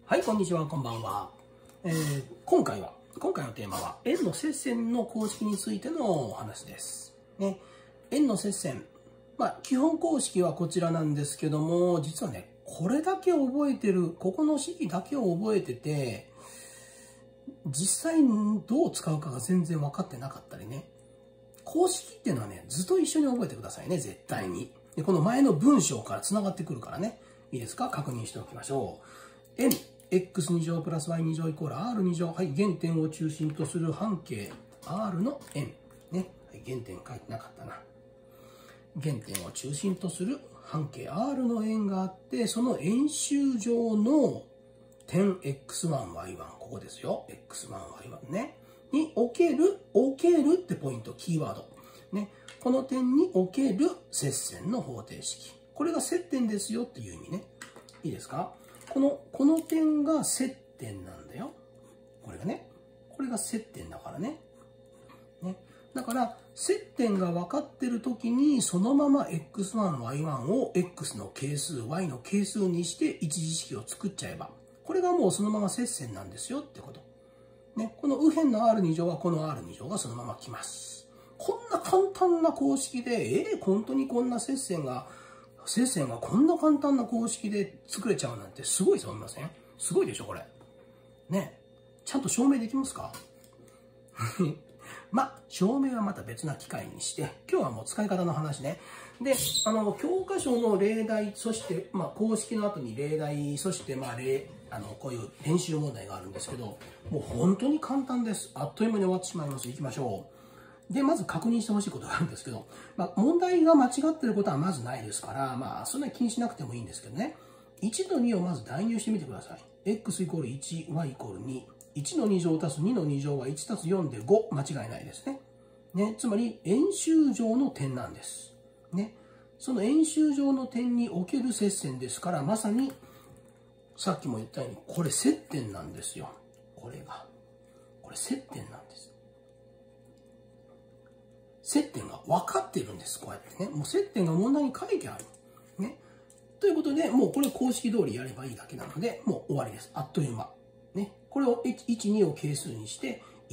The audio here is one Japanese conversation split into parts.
はい、こんにちは、こんばんは。今回のテーマは、円の接線の公式についてのお話です。ね、円の接線。基本公式はこちらなんですけども、実はね、これだけ覚えてる、ここの式だけを覚えてて、実際どう使うかが全然分かってなかったりね。公式っていうのはね、図と一緒に覚えてくださいね、絶対に。で、この前の文章から繋がってくるからね。いいですか？確認しておきましょう。円。x2 乗プラス y2 乗イコール r2 乗。はい、原点を中心とする半径 r の円。ね。はい、原点書いてなかったな。原点を中心とする半径 r の円があって、その円周上の点 x1、y1。ここですよ。x1、y1 ね。におけるってポイント、キーワード。ね。この点における接線の方程式。これが接点ですよっていう意味ね。いいですか？この点が接点なんだよ。これがね。これが接点だからね。ね。だから、接点が分かってるときに、そのまま x1、y1 を x の係数、y の係数にして一次式を作っちゃえば、これがもうそのまま接線なんですよってこと。ね。この右辺の r2 乗はこの r2 乗がそのまま来ます。こんな簡単な公式で、本当にこんな接線がこんな簡単な公式で作れちゃうなんてすごいと思いません？すごいでしょ、これ。ね。ちゃんと証明できますか？証明はまた別な機会にして、今日はもう使い方の話ね。で、教科書の例題、そして、公式の後に例題、そして、こういう練習問題があるんですけど、もう本当に簡単です。あっという間に終わってしまいます。行きましょう。で、まず確認してほしいことがあるんですけど、問題が間違ってることはまずないですから、そんなに気にしなくてもいいんですけどね。1と2をまず代入してみてください。x イコール1、y イコール2。1の2乗足す2の2乗は1足す4で5。間違いないですね。ね。つまり、円周上の点なんです。ね。その円周上の点における接線ですから、まさに、さっきも言ったように、これ接点なんですよ。これ接点なんです。接点が分かってるんです。こうやってね。もう接点が問題に書いてある。ね。ということで、もうこれ公式通りやればいいだけなので、もう終わりです。あっという間。ね。これを1、2を係数にして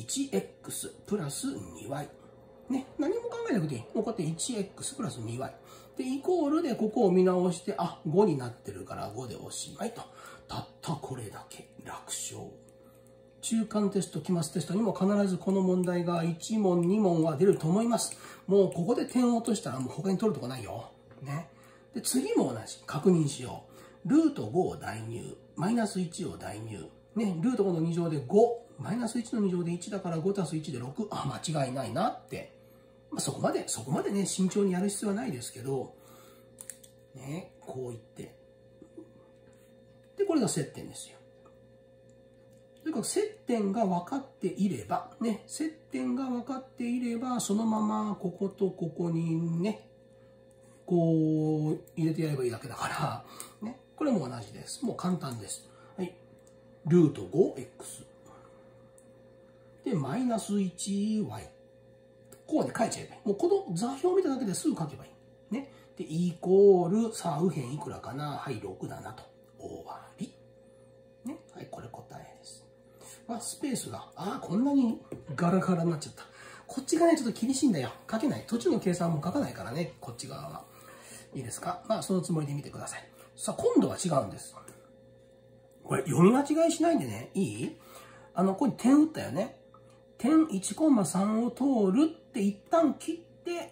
、1x プラス 2y。ね。何も考えなくていい。もうこうやって 1x プラス 2y。で、イコールでここを見直して、5になってるから5でおしまいと。たったこれだけ。楽勝。中間テスト、期末テストにも必ずこの問題が1問、2問は出ると思います。もうここで点を落としたらもう他に取るとこないよ。ね。で、次も同じ。確認しよう。ルート5を代入。マイナス1を代入。ね。ルート5の2乗で5。マイナス1の2乗で1だから5足す1で6。間違いないなって。そこまでね、慎重にやる必要はないですけど、ね。こう言って。で、これが接点ですよ。とにかく接点が分かっていれば、ね、接点が分かっていれば、そのままこことここにね、こう入れてやればいいだけだから、ね、これも同じです。もう簡単です。はい。ルート 5x。で、マイナス 1y。ここで書いちゃえばいい。もうこの座標を見ただけですぐ書けばいい。ね。で、イコール、さあ、右辺いくらかな？はい、6だなと。終わり。ね。はい、これ答えです。スペースが、こんなにガラガラになっちゃった。こっちがね、ちょっと厳しいんだよ。書けない。途中の計算も書かないからね、こっち側は。いいですか？そのつもりで見てください。さあ、今度は違うんです。これ、読み間違いしないでね、いい？ここに点打ったよね。点 1,3 を通るって一旦切って、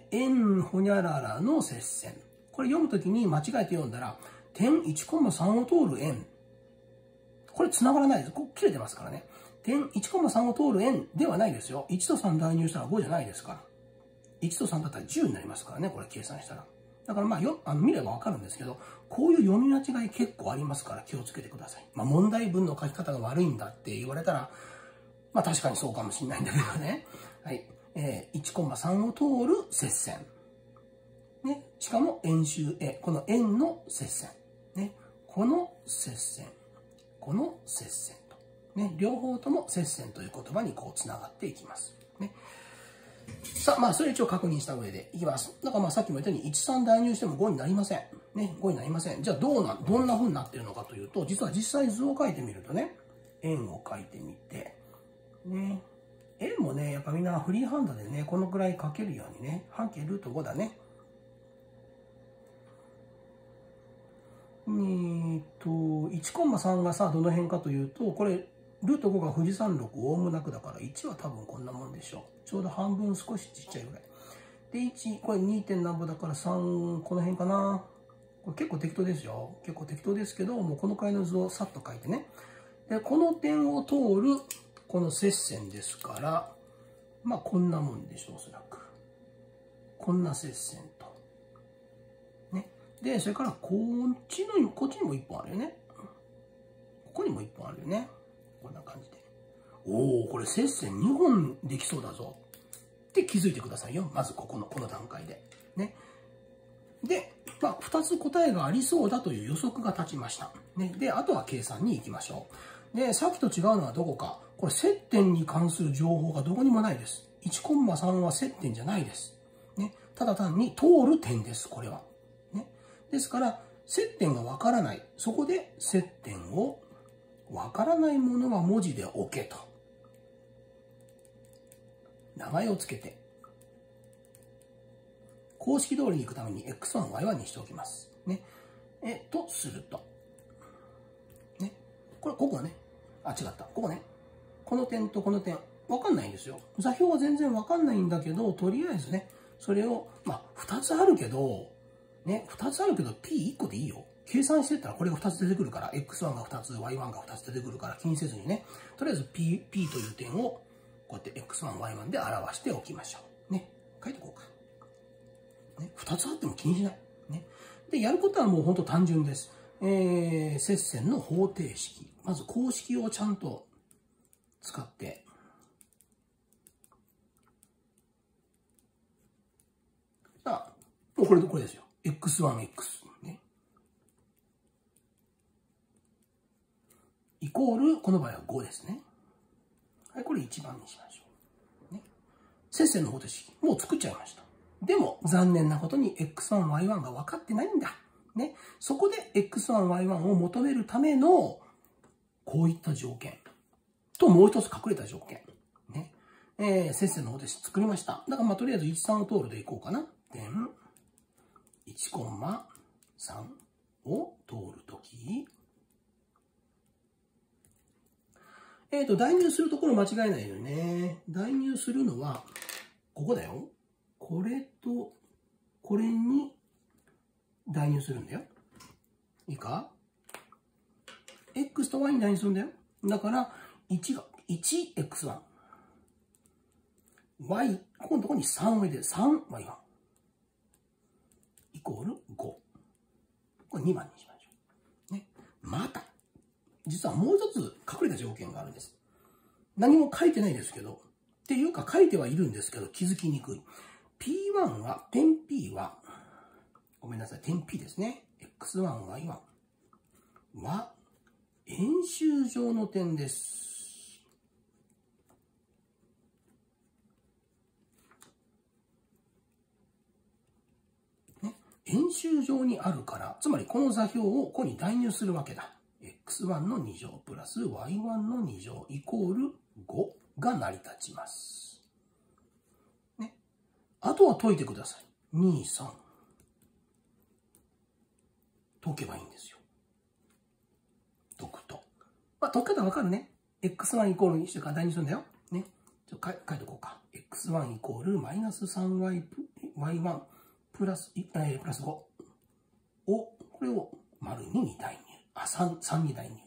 円ほにゃららの接線。これ読むときに間違えて読んだら、点 1,3 を通る円。これ繋がらないです。ここ切れてますからね。点 1,3 を通る円ではないですよ。1と3代入したら5じゃないですから。1と3だったら10になりますからね。これ計算したら。だから見ればわかるんですけど、こういう読み間違い結構ありますから気をつけてください。問題文の書き方が悪いんだって言われたら、確かにそうかもしれないんだけどね。はい。1,3 を通る接線。ね。しかも円周、この円の接線。ね。この接線。この接線と。ね。両方とも接線という言葉にこうつながっていきます。ね。さあ、それ一応確認した上でいきます。だからさっきも言ったように、1、3代入しても5になりません。 ね、5になりません。じゃあどんな風になってるのかというと、実際図を描いてみるとね、円を描いてみて、ね、円もね、やっぱみんなフリーハンドでね、このくらい描けるようにね、半径ルート5だね。1,3 がさ、どの辺かというと、これ、ルート5が富士山6、オウムなくだから、1は多分こんなもんでしょう。ちょうど半分少しちっちゃいぐらい。で、1、これ 2. 点何歩だから3、この辺かな。これ結構適当ですよ。結構適当ですけど、もうこのくらいの図をさっと書いてね。で、この点を通る、この接線ですから、まあこんなもんでしょう、おそらく。こんな接線と。ね。で、それからこっちにも1本あるよね。ここにも1本あるよね。こんな感じで。おお、これ接線2本できそうだぞ。って気づいてくださいよ。まずこの段階で。ね。で、まあ、2つ答えがありそうだという予測が立ちました。ね。で、あとは計算に行きましょう。で、さっきと違うのはどこか。これ、接点に関する情報がどこにもないです。1,3 は接点じゃないです。ね。ただ単に通る点です、これは。ね。ですから、接点がわからない。そこで、接点をわからないものは文字で置けと。名前をつけて。公式通りに行くために x1、y1 にしておきます。ね。とすると。ね。ここはね。あ、違った。ここね。この点とこの点。わかんないんですよ。座標は全然わかんないんだけど、とりあえずね、それを、まあ、2つあるけど、ね、2つあるけど、p1 個でいいよ。計算してったらこれが2つ出てくるから、x1 が2つ、y1 が2つ出てくるから気にせずにね、とりあえず p という点を、こうやって x1、y1 で表しておきましょう。ね。書いておこうか。ね、2つあっても気にしない。ね。で、やることはもう本当単純です。接線の方程式。まず公式をちゃんと使って、さあ、もうこれですよ。x1、x。ね。イコール、この場合は5ですね。はい、これ1番にしましょう。ね。接線の方程式。もう作っちゃいました。でも、残念なことに x1、y1 が分かってないんだ。ね。そこで x1、y1 を求めるための、こういった条件。と、もう一つ隠れた条件。ね。接線の方程式作りました。だから、まあ、とりあえず1、3を通るでいこうかな。点、1,3 を通るとき、代入するところ間違えないよね。代入するのは、ここだよ。これと、これに代入するんだよ。いいか？ x と y に代入するんだよ。だから、1が、1x1。y、ここのところに3を入れる。3y1。イコール5。これ2番にしましょう。ね。また、実はもう一つ隠れた条件があるんです。何も書いてないですけど、っていうか書いてはいるんですけど、気づきにくい。P1 は、点 P は、ごめんなさい、点 P ですね。x1、y1 は、円周上の点です。ね、円周上にあるから、つまりこの座標をここに代入するわけだ。x1 の2乗プラス y1 の2乗イコール5が成り立ちます。ね。あとは解いてください。2、3。解けばいいんですよ。解くと。まあ、解き方わかるね。x1 イコールにしてから代入するんだよ。ね。書いておこうか。x1 イコールマイナス 3y、y1 プラス5を、これを丸2に代入。3に代入。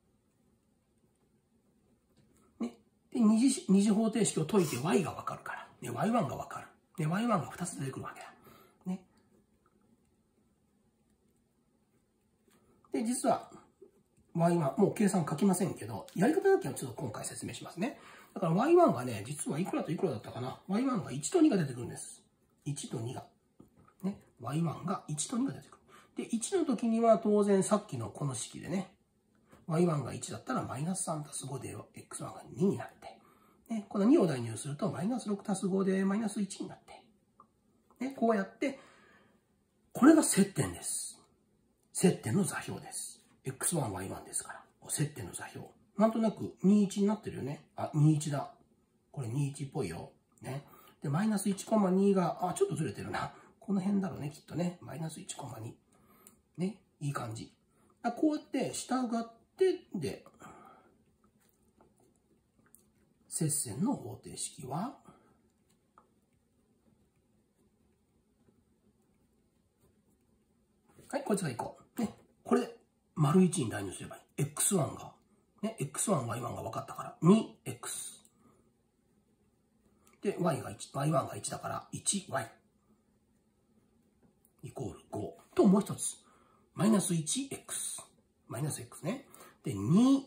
ね。で、二次方程式を解いて y がわかるから。ね、y1 がわかる。で、y1 が2つ出てくるわけだ。ね。で、実は、y1、もう計算書きませんけど、やり方だけはちょっと今回説明しますね。だから y1 がね、実はいくらといくらだったかな。y1 が1と2が出てくるんです。1と2が。ね。y1 が1と2が出てくる。で、1の時には当然さっきのこの式でね、y1 が1だったらマイナス3足す5で x1 が2になって、ね、この2を代入するとマイナス6足す5でマイナス1になって、ね、こうやって、これが接点です。 接点の座標です。x1、y1 ですから。接点の座標。なんとなく21になってるよね。あ、21だ。これ21っぽいよ。ね。で、マイナス 1,2 が、ちょっとずれてるな。この辺だろうね、きっとね。マイナス 1,2。ね。いい感じ。こうやって、従って、で、接線の方程式は、はい、こいつが1個。ね。これで、丸1に代入すればいい。x1 が、ね、x1、y1 が分かったから、2x。で、y1 が1だから、1y。イコール5。と、もう一つ。マイナス 1x。マイナス x ね。で、2y。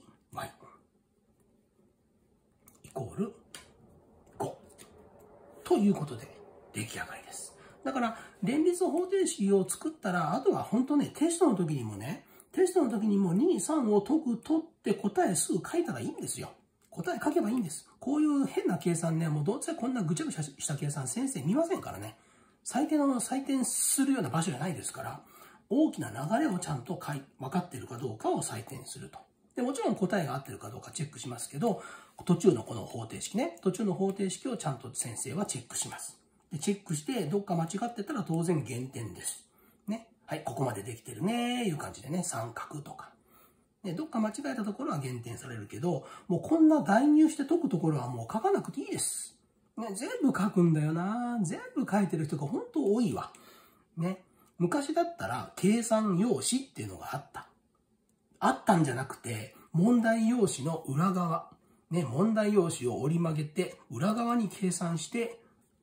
イコール5。ということで、出来上がりです。だから、連立方程式を作ったら、あとは本当ね、テストの時にも2、3を取って答えすぐ書いたらいいんですよ。答え書けばいいんです。こういう変な計算ね、もうどうせこんなぐちゃぐちゃした計算先生見ませんからね。採点するような場所じゃないですから、大きな流れをちゃんと分かっているかどうかを採点すると。で、もちろん答えが合ってるかどうかチェックしますけど、途中のこの方程式ね、途中の方程式をちゃんと先生はチェックします。で、チェックして、どっか間違ってたら当然減点です。ね。はい、ここまでできてるね、いう感じでね、三角とか。で、どっか間違えたところは減点されるけど、もうこんな代入して解くところはもう書かなくていいです。ね、全部書くんだよな。全部書いてる人が本当多いわ。ね。昔だったら計算用紙っていうのがあった。あったんじゃなくて、問題用紙の裏側。ね、問題用紙を折り曲げて、裏側に計算して、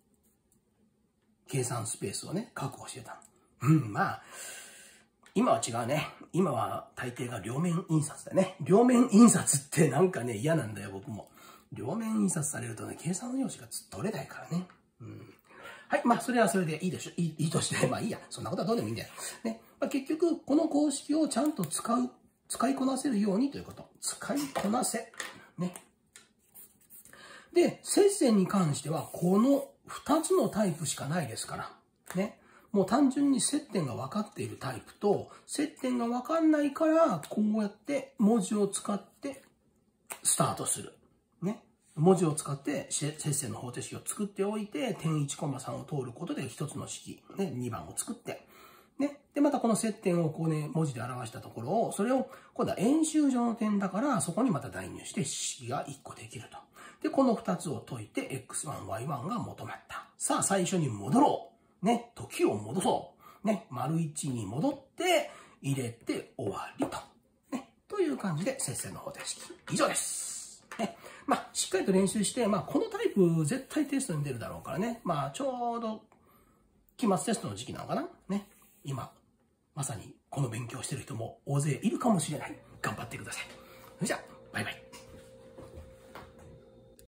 計算スペースをね、確保してた。まあ、今は違うね。今は大抵が両面印刷だね。両面印刷ってなんかね、嫌なんだよ、僕も。両面印刷されるとね、計算の用紙が取れないからね。はい。まあ、それはそれでいいでしょ。いいとして、まあいいや。そんなことはどうでもいいんだよ。ね。まあ、結局、この公式をちゃんと使いこなせるようにということ。使いこなせ。ね。で、接線に関しては、この2つのタイプしかないですから。ね。もう単純に接点が分かっているタイプと、接点が分かんないから、こうやって文字を使ってスタートする。ね。文字を使って接線の方程式を作っておいて、点1、3を通ることで1つの式、ね、2番を作って、ね。で、またこの接点をこうね、文字で表したところを、それを、今度は円周上の点だから、そこにまた代入して式が1個できると。で、この2つを解いて、x1、y1 が求まった。さあ、最初に戻ろう。ね。時を戻そう。ね。丸1に戻って、入れて終わりと。ね。という感じで、接線の方程式。以上です。ね。まあ、しっかりと練習して、まあ、このタイプ絶対テストに出るだろうからね。まあ、ちょうど、期末テストの時期なのかなね。今、まさにこの勉強してる人も大勢いるかもしれない。頑張ってください。それじゃあ、バイバイ。